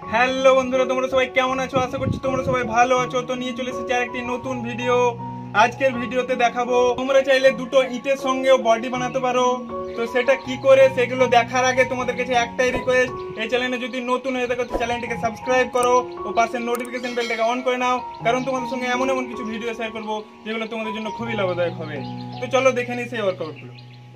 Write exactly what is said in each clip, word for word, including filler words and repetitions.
Hello বন্ধুরা, তোমরা সবাই কেমন আছো? আশা করছি তোমরা সবাই ভালো আছো। তো নিয়ে চলে এসেছি আরেকটি নতুন ভিডিও। আজকের ভিডিওতে দেখাবো তোমরা চাইলে দুটো ইটের সঙ্গেও বডি বানাতে পারো। তো সেটা কি করে সেগুলো দেখার আগে তোমাদের কাছে একটাই রিকোয়েস্ট, এই চ্যানেলে যদি নতুন হয়ে থাকো চ্যানেলটিকে সাবস্ক্রাইব করো ও পাশের নোটিফিকেশন বেলটাকে অন করে নাও, কারণ তোমাদের সঙ্গে এমন এমন কিছু ভিডিও শেয়ার করবো যেগুলো তোমাদের জন্য খুবই লাভদায়ক হবে। তো চলো দেখে নিই সেই ওয়ার্কআউটগুলো।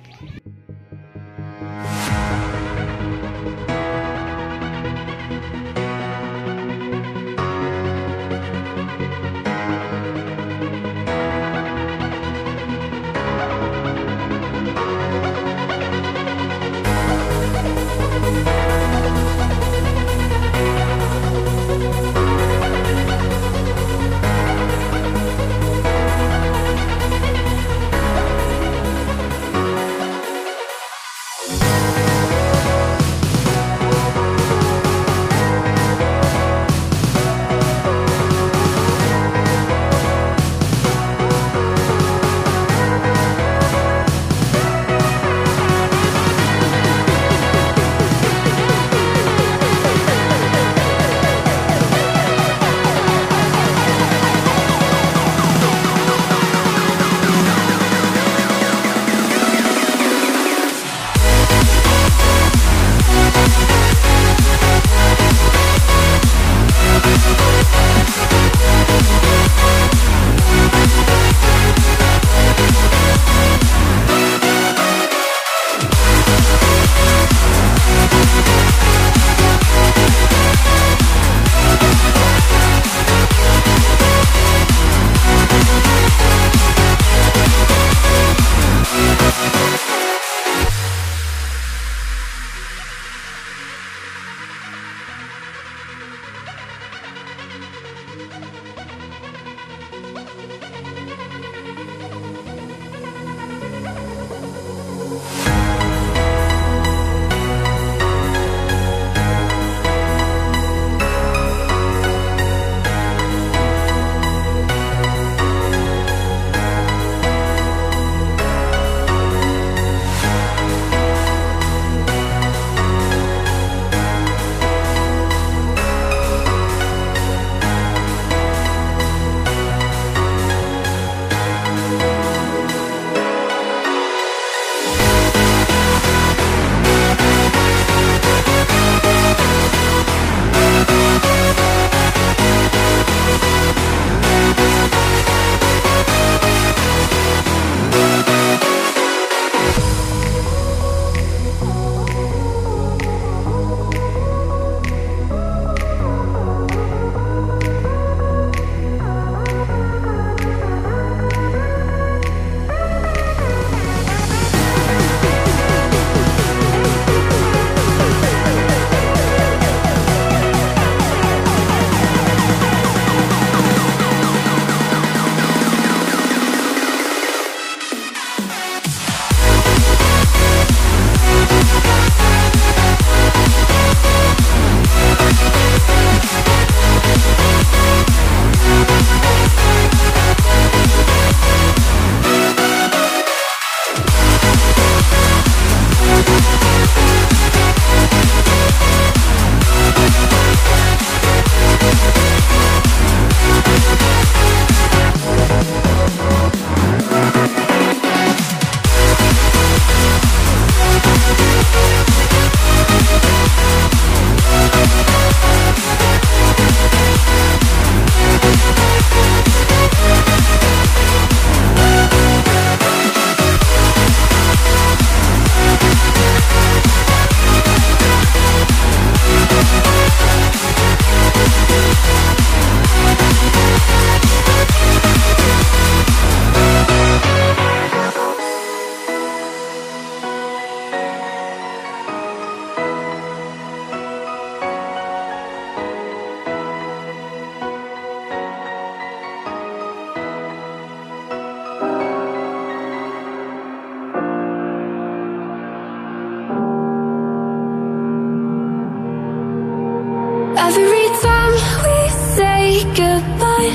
Every time we say goodbye,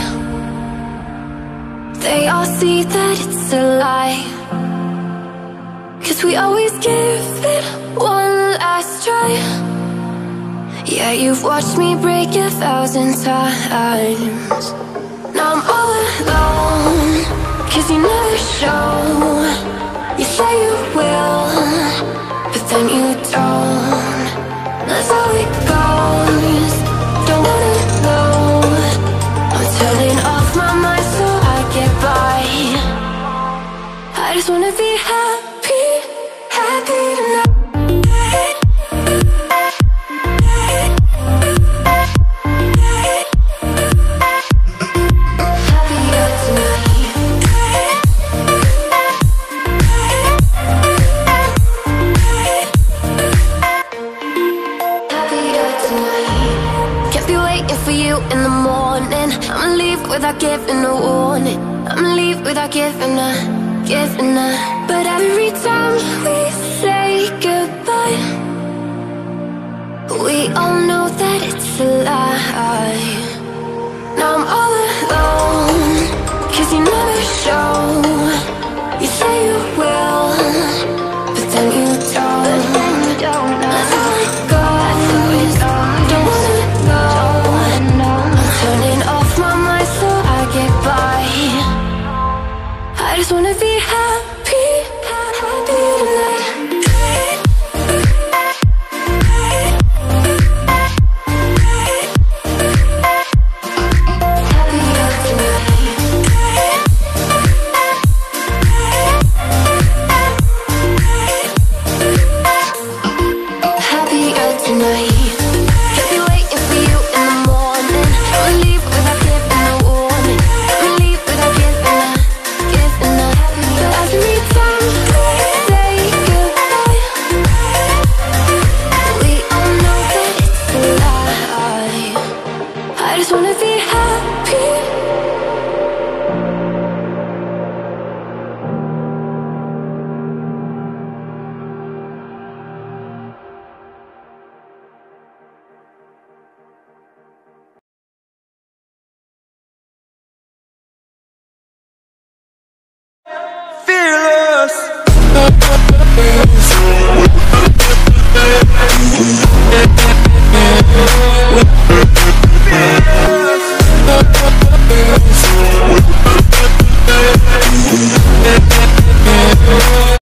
they all see that it's a lie. 'Cause we always give it one last try. Yeah, you've watched me break a thousand times. Now I'm all alone, cause you never show. You say you will, but then you don't. That's how it goes, don't wanna know. I'm turning off my mind so I get by. I just wanna be happy, happy tonight. Without giving a warning, I'ma leave without giving a, giving a. But every time we say goodbye, we all know that it's a lie. Now I'm all